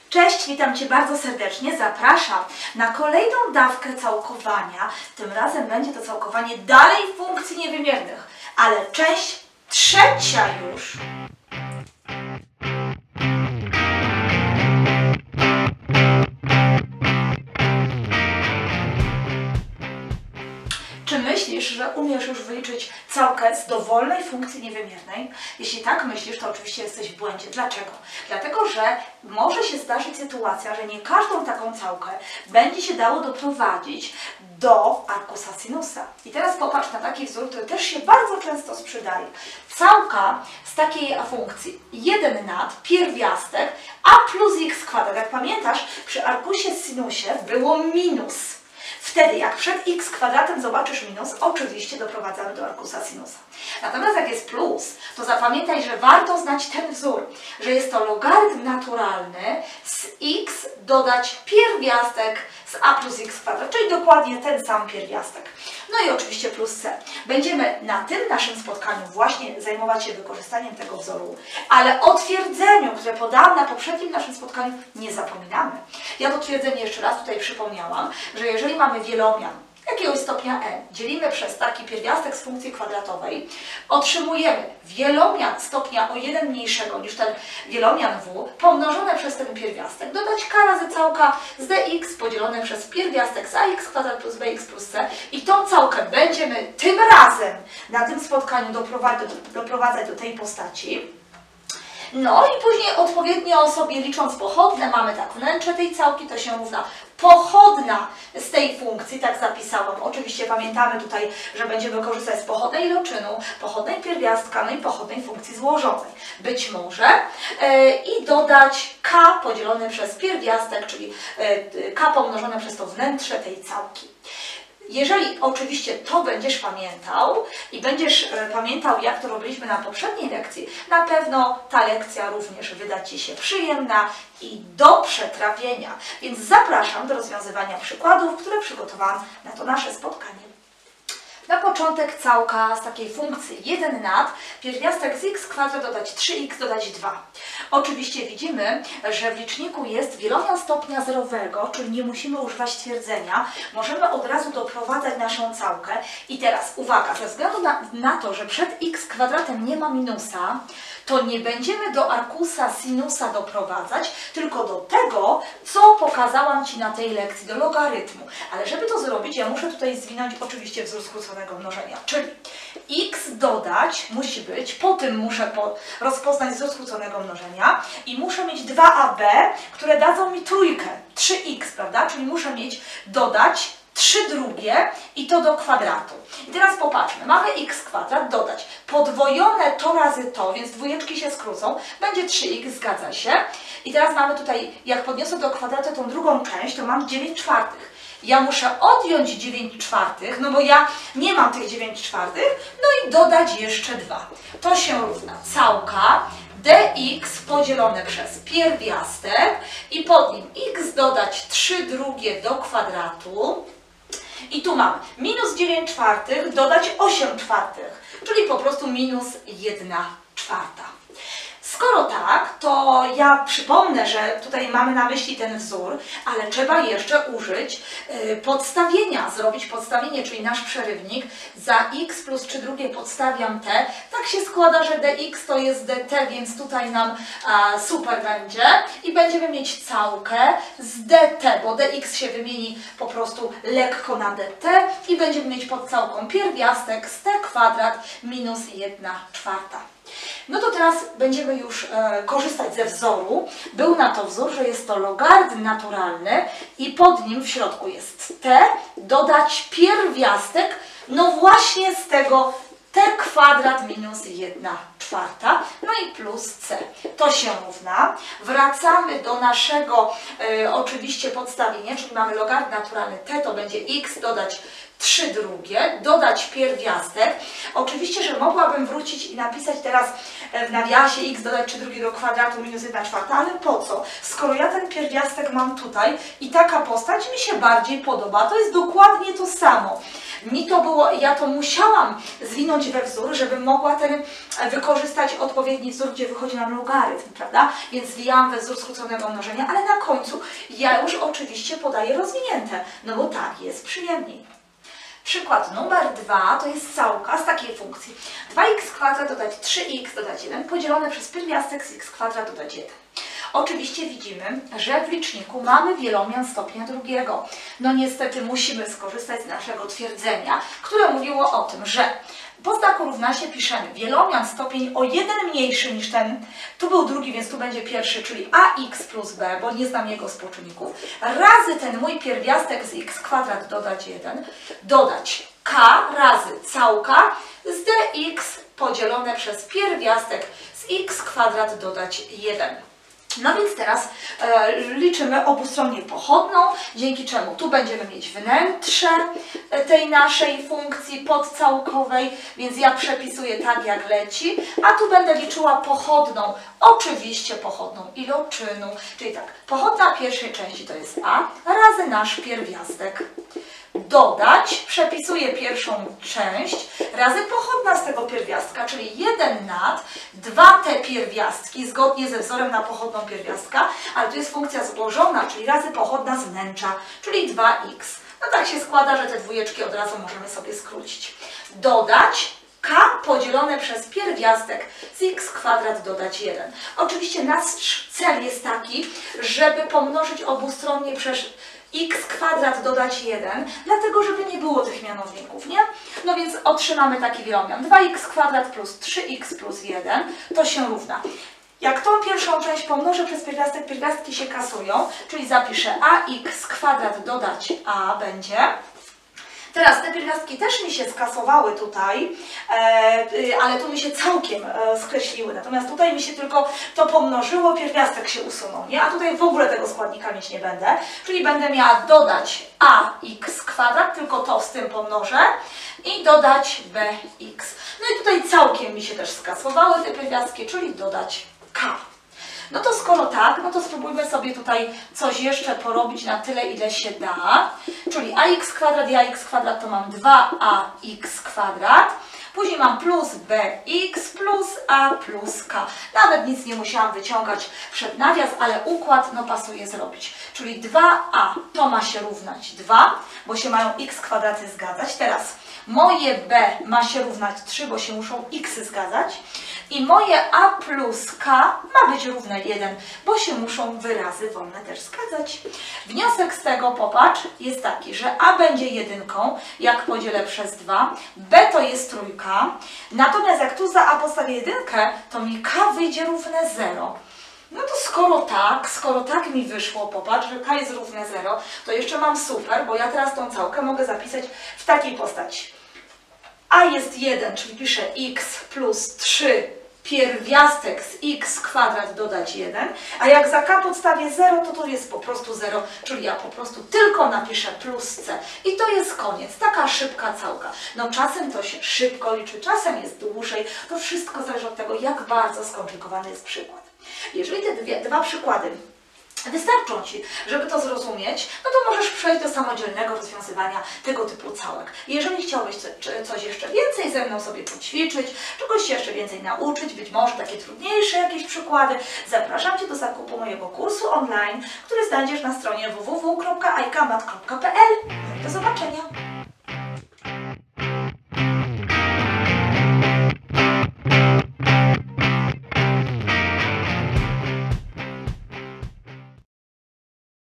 Cześć, witam Cię bardzo serdecznie. Zapraszam na kolejną dawkę całkowania. Tym razem będzie to całkowanie dalej funkcji niewymiernych, ale część trzecia już. Czy myślisz, że umiesz już wyliczyć całkę z dowolnej funkcji niewymiernej? Jeśli tak myślisz, to oczywiście jesteś w błędzie. Dlaczego? Dlatego, że może się zdarzyć sytuacja, że nie każdą taką całkę będzie się dało doprowadzić do arkusa sinusa. I teraz popatrz na taki wzór, który też się bardzo często sprzedaje. Całka z takiej funkcji 1 nad pierwiastek a plus x kwadrat. Jak pamiętasz, przy arkusie sinusie było minus. Wtedy, jak przed x kwadratem zobaczysz minus, oczywiście doprowadzamy do arkusa sinusa. Natomiast jak jest plus, to zapamiętaj, że warto znać ten wzór, że jest to logarytm naturalny z x dodać pierwiastek z a plus x kwadrat, czyli dokładnie ten sam pierwiastek. No i oczywiście plus c. Będziemy na tym naszym spotkaniu właśnie zajmować się wykorzystaniem tego wzoru, ale o twierdzeniu, które podałam na poprzednim naszym spotkaniu, nie zapominamy. Ja to twierdzenie jeszcze raz tutaj przypomniałam, że jeżeli mamy wielomian jakiegoś stopnia n, dzielimy przez taki pierwiastek z funkcji kwadratowej, otrzymujemy wielomian stopnia o 1 mniejszego niż ten wielomian w pomnożone przez ten pierwiastek, dodać k razy całka z dx podzielone przez pierwiastek z ax kwadrat plus bx plus c i tą całkę będziemy tym razem na tym spotkaniu doprowadzać do tej postaci. No i później odpowiednio sobie licząc pochodne, mamy tak wnętrze tej całki, to się równa pochodna z tej funkcji, tak zapisałam. Oczywiście pamiętamy tutaj, że będziemy korzystać z pochodnej iloczynu, pochodnej pierwiastka, no i pochodnej funkcji złożonej. Być może i dodać k podzielone przez pierwiastek, czyli k pomnożone przez to wnętrze tej całki. Jeżeli oczywiście to będziesz pamiętał i będziesz pamiętał, jak to robiliśmy na poprzedniej lekcji, na pewno ta lekcja również wyda Ci się przyjemna i do przetrawienia. Więc zapraszam do rozwiązywania przykładów, które przygotowałam na to nasze spotkanie. Na początek całka z takiej funkcji 1 nad pierwiastek z x kwadrat dodać 3x dodać 2. Oczywiście widzimy, że w liczniku jest wielomian stopnia zerowego, czyli nie musimy używać twierdzenia. Możemy od razu doprowadzać naszą całkę. I teraz uwaga, ze względu na to, że przed x kwadratem nie ma minusa, to nie będziemy do arkusa sinusa doprowadzać, tylko do tego, co pokazałam Ci na tej lekcji, do logarytmu. Ale żeby to zrobić, ja muszę tutaj zwinąć oczywiście wzór skróconego mnożenia. Czyli x dodać musi być, po tym muszę rozpoznać wzór skróconego mnożenia i muszę mieć 2ab, które dadzą mi trójkę, 3x, prawda? Czyli muszę mieć dodać 3 drugie i to do kwadratu. I teraz popatrzmy, mamy x kwadrat dodać podwojone to razy to, więc dwójeczki się skrócą, będzie 3x, zgadza się. I teraz mamy tutaj, jak podniosę do kwadratu tą drugą część, to mam 9 czwartych. Ja muszę odjąć 9 czwartych, no bo ja nie mam tych 9 czwartych, no i dodać jeszcze 2. To się równa całka dx podzielone przez pierwiastek i pod nim x dodać 3 drugie do kwadratu. I tu mamy minus 9 czwartych dodać 8 czwartych, czyli po prostu minus 1 czwarta. Skoro tak, to ja przypomnę, że tutaj mamy na myśli ten wzór, ale trzeba jeszcze użyć podstawienia, zrobić podstawienie, czyli nasz przerywnik. Za x plus 3 drugie podstawiam t. Tak się składa, że dx to jest dt, więc tutaj nam super będzie. I będziemy mieć całkę z dt, bo dx się wymieni po prostu lekko na dt i będziemy mieć pod całką pierwiastek z t kwadrat minus 1 czwarta. No to teraz będziemy już korzystać ze wzoru. Był na to wzór, że jest to logarytm naturalny i pod nim w środku jest t, dodać pierwiastek, no właśnie z tego t kwadrat minus 1 czwarta, no i plus c. To się równa. Wracamy do naszego oczywiście podstawienia, czyli mamy logarytm naturalny t, to będzie x dodać 3 drugie, dodać pierwiastek. Oczywiście, że mogłabym wrócić i napisać teraz w nawiasie x dodać 3 drugiego kwadratu minus 1/4, ale po co? Skoro ja ten pierwiastek mam tutaj i taka postać mi się bardziej podoba, to jest dokładnie to samo. Mi to było, ja to musiałam zwinąć we wzór, żebym mogła wykorzystać odpowiedni wzór, gdzie wychodzi nam logarytm, prawda? Więc zwijałam we wzór skróconego mnożenia, ale na końcu ja już oczywiście podaję rozwinięte, no bo tak jest przyjemniej. Przykład numer 2 to jest całka z takiej funkcji 2x² dodać 3x dodać 1 podzielone przez pierwiastek z x² dodać 1. Oczywiście widzimy, że w liczniku mamy wielomian stopnia drugiego. No niestety musimy skorzystać z naszego twierdzenia, które mówiło o tym, że po znaku równa się piszemy wielomian stopień o 1 mniejszy niż ten, tu był drugi, więc tu będzie pierwszy, czyli ax plus b, bo nie znam jego współczynników, razy ten mój pierwiastek z x² dodać 1, dodać k razy całka z dx podzielone przez pierwiastek z x² dodać 1. No więc teraz liczymy obustronnie pochodną, dzięki czemu tu będziemy mieć wnętrze tej naszej funkcji podcałkowej, więc ja przepisuję tak jak leci, a tu będę liczyła pochodną, oczywiście pochodną iloczynu, czyli tak, pochodna pierwszej części to jest a razy nasz pierwiastek. Dodać, przepisuję pierwszą część, razy pochodna z tego pierwiastka, czyli 1 nad 2 te pierwiastki, zgodnie ze wzorem na pochodną pierwiastka, ale tu jest funkcja złożona, czyli razy pochodna z wnętrza, czyli 2x. No tak się składa, że te dwójeczki od razu możemy sobie skrócić. Dodać k podzielone przez pierwiastek z x² dodać 1. Oczywiście nasz cel jest taki, żeby pomnożyć obustronnie przez x² dodać 1, dlatego żeby nie było tych mianowników, nie? No więc otrzymamy taki wielomian 2x² plus 3x plus 1 to się równa. Jak tą pierwszą część pomnożę przez pierwiastek, pierwiastki się kasują, czyli zapiszę ax² dodać a będzie. Teraz te pierwiastki też mi się skasowały tutaj, ale tu mi się całkiem skreśliły. Natomiast tutaj mi się tylko to pomnożyło, pierwiastek się usunął, nie? A tutaj w ogóle tego składnika mieć nie będę. Czyli będę miała dodać ax², tylko to z tym pomnożę i dodać bx. No i tutaj całkiem mi się też skasowały te pierwiastki, czyli dodać k. No to skoro tak, no to spróbujmy sobie tutaj coś jeszcze porobić na tyle, ile się da. Czyli ax² i ax² to mam 2ax². Później mam plus bx plus a plus k. Nawet nic nie musiałam wyciągać przed nawias, ale układ no pasuje zrobić. Czyli 2a to ma się równać 2, bo się mają x² zgadzać. Teraz moje b ma się równać 3, bo się muszą x zgadzać. I moje a plus k ma być równe 1, bo się muszą wyrazy wolne też zgadzać. Wniosek z tego, popatrz, jest taki, że a będzie 1, jak podzielę przez 2, b to jest 3, natomiast jak tu za a postawię 1, to mi k wyjdzie równe 0. No to skoro tak mi wyszło, popatrz, że k jest równe 0, to jeszcze mam super, bo ja teraz tą całkę mogę zapisać w takiej postaci. A jest 1, czyli piszę x plus 3 pierwiastek z x² dodać 1, a jak za k podstawię 0, to jest po prostu 0, czyli ja po prostu tylko napiszę plus c. I to jest koniec, taka szybka całka. No czasem to się szybko liczy, czasem jest dłużej, to wszystko zależy od tego, jak bardzo skomplikowany jest przykład. Jeżeli te dwa przykłady wystarczą Ci, żeby to zrozumieć, no to możesz przejść do samodzielnego rozwiązywania tego typu całek. Jeżeli chciałbyś coś jeszcze więcej ze mną sobie poćwiczyć, czegoś się jeszcze więcej nauczyć, być może takie trudniejsze jakieś przykłady, zapraszam Cię do zakupu mojego kursu online, który znajdziesz na stronie www.ajkamat.pl. Do zobaczenia!